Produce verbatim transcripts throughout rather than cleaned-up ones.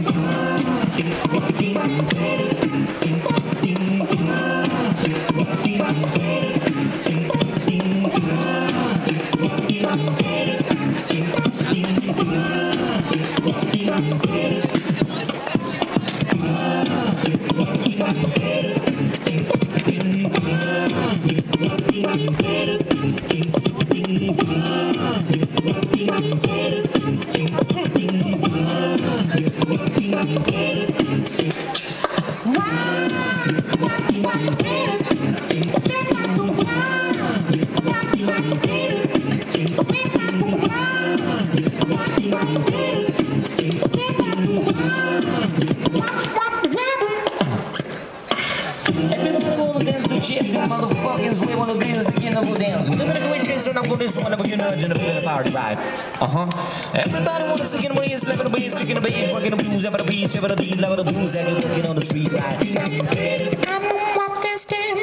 Motherfuckers, we wanna be the king of the dance. We're gonna go in case I'm going to this one, but you're not gonna play the party, right? Uh huh. Everybody wanna stick in the bass, level the bass, sticking the bass, working the blues, ever the beach, ever the beat, level the blues, and you're working on the street, right? I'm a walk and stand.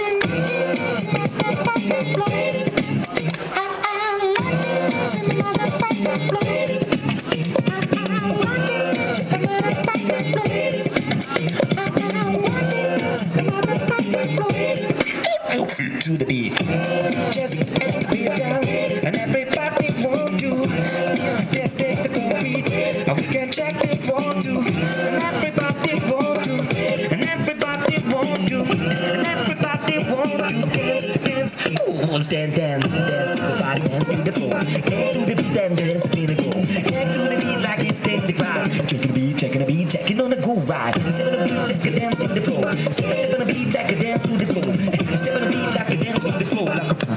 To the beat, just let the beat down, and everybody want to. Just take the concrete, we can check it want to, and everybody want to, and everybody want to, and everybody want to dance, dance. Ooh, stand, dance, dance to the body, dance to the floor. Dance to the beat, and dance to the go. Dance to the beat like it's taking the vibe. Checking the beat, checking the beat, checking on the go ride. Step on the beat, check a dance to the floor. Step, step on the beat, like a dance to the floor. Step on the beat, like a dance to the floor. Like a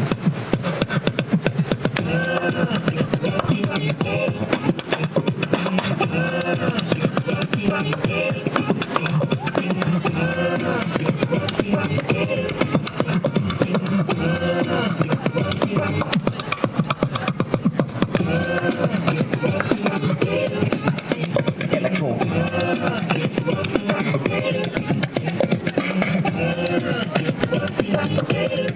electro.